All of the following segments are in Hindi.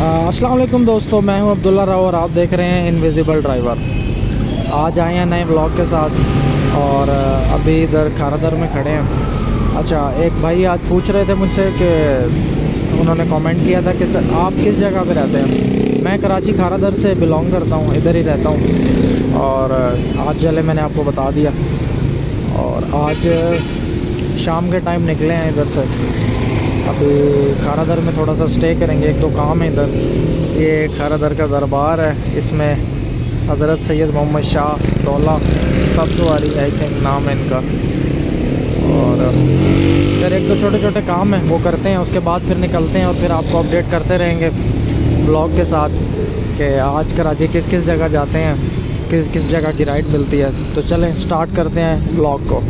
अस्सलाम वालेकुम दोस्तों, मैं हूं अब्दुल्ला राव और आप देख रहे हैं इनविजिबल ड्राइवर। आज आए हैं नए व्लॉग के साथ और अभी इधर खारादर में खड़े हैं। अच्छा, एक भाई आज पूछ रहे थे मुझसे कि उन्होंने कमेंट किया था कि सर आप किस जगह पे रहते हैं। मैं कराची खारादर से बिलोंग करता हूं, इधर ही रहता हूं और आज चले मैंने आपको बता दिया। और आज शाम के टाइम निकले हैं इधर से। अभी खारादर में थोड़ा सा स्टे करेंगे, एक दो काम है इधर। ये खारादर का दरबार है, इसमें हज़रत सैयद मोहम्मद शाह दौला सब्ज़वारी आई थिंक नाम है इनका। और इधर एक दो छोटे छोटे काम हैं वो करते हैं, उसके बाद फिर निकलते हैं और फिर आपको अपडेट करते रहेंगे ब्लॉग के साथ कि आज कराची किस किस जगह जाते हैं, किस किस जगह की राइड मिलती है। तो चलें स्टार्ट करते हैं ब्लॉग को।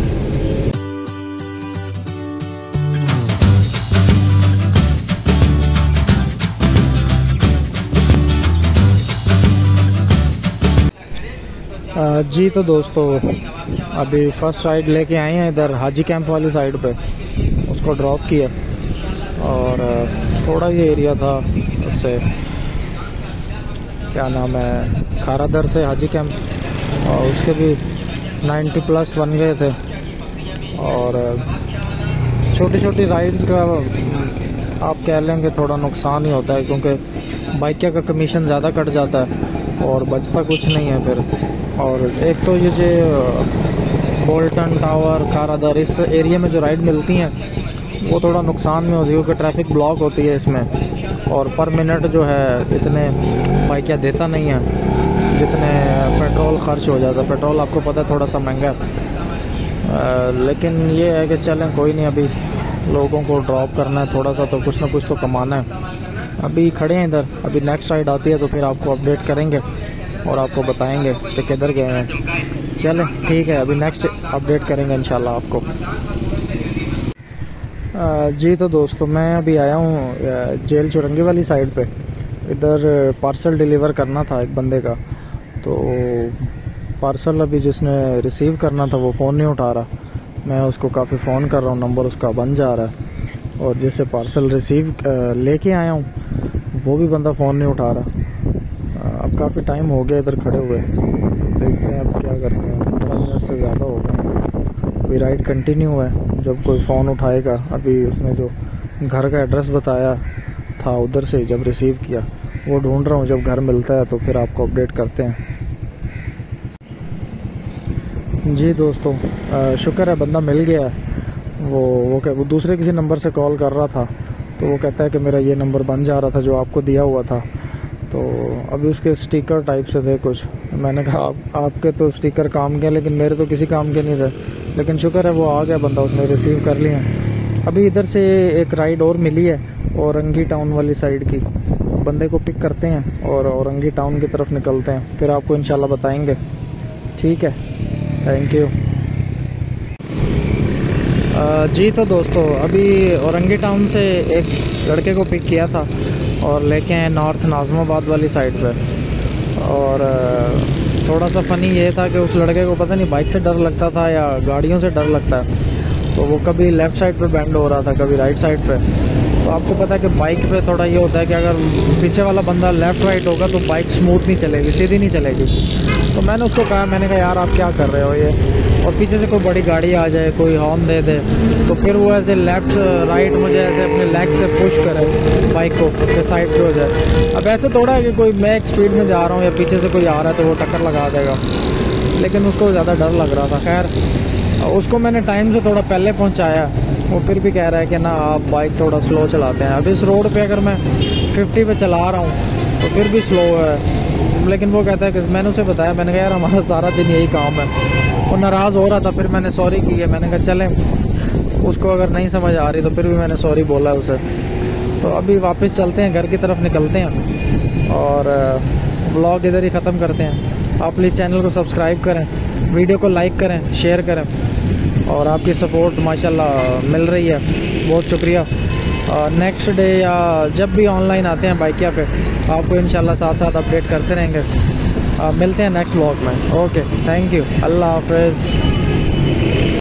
जी तो दोस्तों, अभी फर्स्ट राइड लेके आए हैं इधर हाजी कैंप वाली साइड पे, उसको ड्रॉप किया और थोड़ा ये एरिया था उससे क्या नाम है खारादर से हाजी कैंप और उसके भी 90+ बन गए थे। और छोटी छोटी राइड्स का आप कह लेंगे थोड़ा नुकसान ही होता है, क्योंकि बाइक का कमीशन ज़्यादा कट जाता है और बचता कुछ नहीं है फिर। और एक तो ये जो बोल्टन टावर खारादर इस एरिया में जो राइड मिलती हैं वो थोड़ा नुकसान में होती है, क्योंकि ट्रैफिक ब्लॉक होती है इसमें और पर मिनट जो है इतने बाइक देता नहीं है जितने पेट्रोल खर्च हो जाता है। पेट्रोल आपको पता है थोड़ा सा महंगा है, लेकिन ये है कि चलें कोई नहीं, अभी लोगों को ड्रॉप करना है, थोड़ा सा तो कुछ ना कुछ तो कमाना है। अभी खड़े हैं इधर, अभी नेक्स्ट राइड आती है तो फिर आपको अपडेट करेंगे और आपको बताएंगे कि किधर गए हैं। चलें ठीक है, अभी नेक्स्ट अपडेट करेंगे इंशाल्लाह आपको। जी तो दोस्तों, मैं अभी आया हूँ जेल चुरंगी वाली साइड पे। इधर पार्सल डिलीवर करना था एक बंदे का, तो पार्सल अभी जिसने रिसीव करना था वो फ़ोन नहीं उठा रहा। मैं उसको काफ़ी फ़ोन कर रहा हूँ, नंबर उसका बंद जा रहा है। और जिससे पार्सल रिसीव लेके आया हूँ वो भी बंदा फ़ोन नहीं उठा रहा। अब काफ़ी टाइम हो गया इधर खड़े हुए, देखते हैं अब क्या करते हैं। 15 मिनट से ज़्यादा हो गए, अभी राइड कंटिन्यू है। जब कोई फ़ोन उठाएगा, अभी उसने जो घर का एड्रेस बताया था उधर से जब रिसीव किया वो ढूंढ रहा हूँ। जब घर मिलता है तो फिर आपको अपडेट करते हैं। जी दोस्तों, शुक्र है बंदा मिल गया है। वो दूसरे किसी नंबर से कॉल कर रहा था, तो वो कहता है कि मेरा ये नंबर बन जा रहा था जो आपको दिया हुआ था। तो अभी उसके स्टिकर टाइप से थे कुछ, मैंने कहा आपके तो स्टिकर काम के, लेकिन मेरे तो किसी काम के नहीं थे। लेकिन शुक्र है वो आ गया बंदा, उसने रिसीव कर लिया। अभी इधर से एक राइड और मिली है औरंगी टाउन वाली साइड की, बंदे को पिक करते हैं और औरंगी टाउन की तरफ निकलते हैं, फिर आपको इंशाल्लाह बताएंगे। ठीक है, थैंक यू। जी तो दोस्तों, अभी औरंगी टाउन से एक लड़के को पिक किया था और लेके आए नॉर्थ नाज़माबाद वाली साइड पे। और थोड़ा सा फ़नी ये था कि उस लड़के को पता नहीं बाइक से डर लगता था या गाड़ियों से डर लगता है, तो वो कभी लेफ़्ट साइड पे बेंड हो रहा था, कभी राइट साइड पे। तो आपको पता है कि बाइक पे थोड़ा ये होता है कि अगर पीछे वाला बंदा लेफ़्ट राइट होगा तो बाइक स्मूथ नहीं चलेगी, सीधी नहीं चलेगी। तो मैंने उसको कहा, मैंने कहा यार आप क्या कर रहे हो ये, और पीछे से कोई बड़ी गाड़ी आ जाए, कोई हॉर्न दे दे, तो फिर वो ऐसे लेफ़्ट राइट मुझे ऐसे अपने लेग से पुश करे बाइक को कि साइड पे हो जाए। अब ऐसे थोड़ा है कि कोई मैं एक स्पीड में जा रहा हूँ या पीछे से कोई आ रहा है तो वो टक्कर लगा देगा, लेकिन उसको ज़्यादा डर लग रहा था। खैर उसको मैंने टाइम से थोड़ा पहले पहुँचाया, वो फिर भी कह रहा है कि ना आप बाइक थोड़ा स्लो चलाते हैं। अब इस रोड पे अगर मैं 50 पे चला रहा हूँ तो फिर भी स्लो है, लेकिन वो कहता है कि मैंने उसे बताया, मैंने कहा यार हमारा सारा दिन यही काम है। वो नाराज़ हो रहा था, फिर मैंने सॉरी की है। मैंने कहा चलें, उसको अगर नहीं समझ आ रही तो फिर भी मैंने सॉरी बोला है उसे। तो अभी वापस चलते हैं, घर की तरफ निकलते हैं और व्लॉग इधर ही ख़त्म करते हैं। आप प्लीज़ चैनल को सब्सक्राइब करें, वीडियो को लाइक करें, शेयर करें, और आपकी सपोर्ट माशाल्लाह मिल रही है, बहुत शुक्रिया। नेक्स्ट डे या जब भी ऑनलाइन आते हैं बाइकिया पे आपको इंशाल्लाह साथ साथ अपडेट करते रहेंगे। मिलते हैं नेक्स्ट व्लॉग में। ओके, थैंक यू, अल्लाह हाफ़िज़।